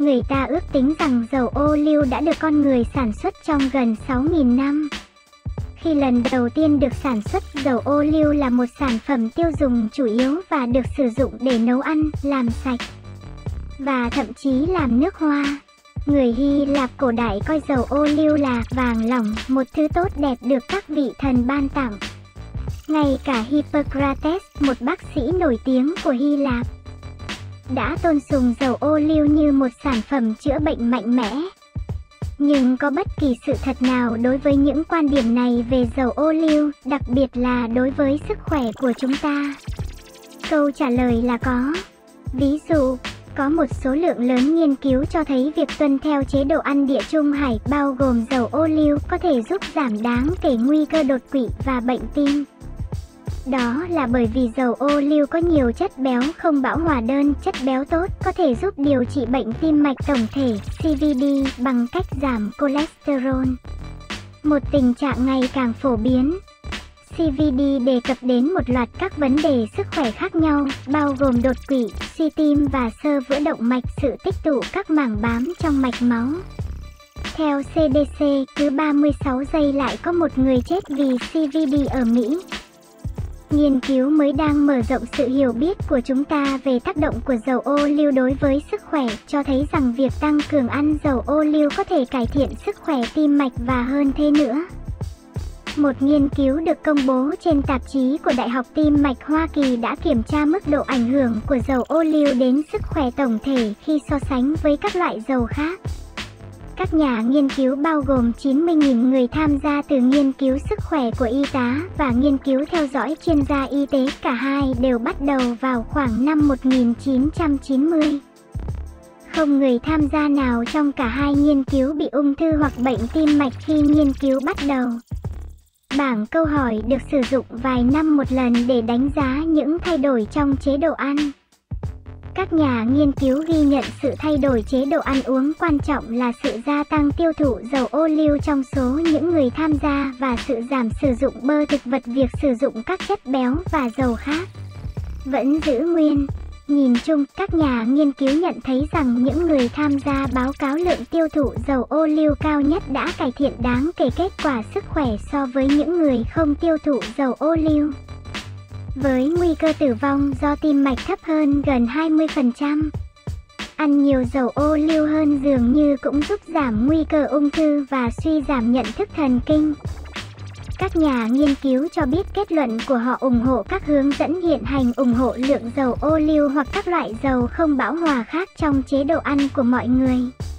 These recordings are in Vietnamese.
Người ta ước tính rằng dầu ô liu đã được con người sản xuất trong gần 6.000 năm. Khi lần đầu tiên được sản xuất, dầu ô liu là một sản phẩm tiêu dùng chủ yếu và được sử dụng để nấu ăn, làm sạch và thậm chí làm nước hoa. Người Hy Lạp cổ đại coi dầu ô liu là vàng lỏng, một thứ tốt đẹp được các vị thần ban tặng. Ngay cả Hippocrates, một bác sĩ nổi tiếng của Hy Lạp, đã tôn sùng dầu ô liu như một sản phẩm chữa bệnh mạnh mẽ. Nhưng có bất kỳ sự thật nào đối với những quan điểm này về dầu ô liu, đặc biệt là đối với sức khỏe của chúng ta? Câu trả lời là có. Ví dụ, có một số lượng lớn nghiên cứu cho thấy việc tuân theo chế độ ăn Địa Trung Hải bao gồm dầu ô liu có thể giúp giảm đáng kể nguy cơ đột quỵ và bệnh tim. Đó là bởi vì dầu ô liu có nhiều chất béo không bão hòa đơn, chất béo tốt có thể giúp điều trị bệnh tim mạch tổng thể (CVD) bằng cách giảm cholesterol, một tình trạng ngày càng phổ biến. CVD đề cập đến một loạt các vấn đề sức khỏe khác nhau, bao gồm đột quỵ, suy tim và xơ vữa động mạch, sự tích tụ các mảng bám trong mạch máu. Theo CDC, cứ 36 giây lại có một người chết vì CVD ở Mỹ. Nghiên cứu mới đang mở rộng sự hiểu biết của chúng ta về tác động của dầu ô liu đối với sức khỏe, cho thấy rằng việc tăng cường ăn dầu ô liu có thể cải thiện sức khỏe tim mạch và hơn thế nữa. Một nghiên cứu được công bố trên tạp chí của Đại học Tim mạch Hoa Kỳ đã kiểm tra mức độ ảnh hưởng của dầu ô liu đến sức khỏe tổng thể khi so sánh với các loại dầu khác. Các nhà nghiên cứu bao gồm 90.000 người tham gia từ nghiên cứu sức khỏe của y tá và nghiên cứu theo dõi chuyên gia y tế, cả hai đều bắt đầu vào khoảng năm 1990. Không người tham gia nào trong cả hai nghiên cứu bị ung thư hoặc bệnh tim mạch khi nghiên cứu bắt đầu. Bảng câu hỏi được sử dụng vài năm một lần để đánh giá những thay đổi trong chế độ ăn. Các nhà nghiên cứu ghi nhận sự thay đổi chế độ ăn uống quan trọng là sự gia tăng tiêu thụ dầu ô liu trong số những người tham gia và sự giảm sử dụng bơ thực vật. Việc sử dụng các chất béo và dầu khác vẫn giữ nguyên. Nhìn chung, các nhà nghiên cứu nhận thấy rằng những người tham gia báo cáo lượng tiêu thụ dầu ô liu cao nhất đã cải thiện đáng kể kết quả sức khỏe so với những người không tiêu thụ dầu ô liu, với nguy cơ tử vong do tim mạch thấp hơn gần 20%. Ăn nhiều dầu ô liu hơn dường như cũng giúp giảm nguy cơ ung thư và suy giảm nhận thức thần kinh. Các nhà nghiên cứu cho biết kết luận của họ ủng hộ các hướng dẫn hiện hành ủng hộ lượng dầu ô liu hoặc các loại dầu không bão hòa khác trong chế độ ăn của mọi người.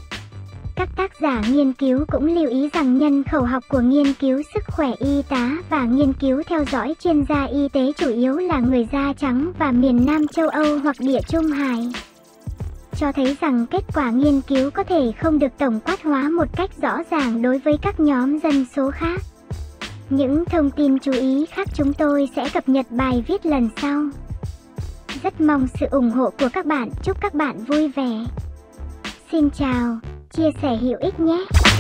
Các tác giả nghiên cứu cũng lưu ý rằng nhân khẩu học của nghiên cứu sức khỏe y tá và nghiên cứu theo dõi chuyên gia y tế chủ yếu là người da trắng và miền Nam châu Âu hoặc Địa Trung Hải, cho thấy rằng kết quả nghiên cứu có thể không được tổng quát hóa một cách rõ ràng đối với các nhóm dân số khác. Những thông tin chú ý khác chúng tôi sẽ cập nhật bài viết lần sau. Rất mong sự ủng hộ của các bạn. Chúc các bạn vui vẻ. Xin chào, chia sẻ hữu ích nhé.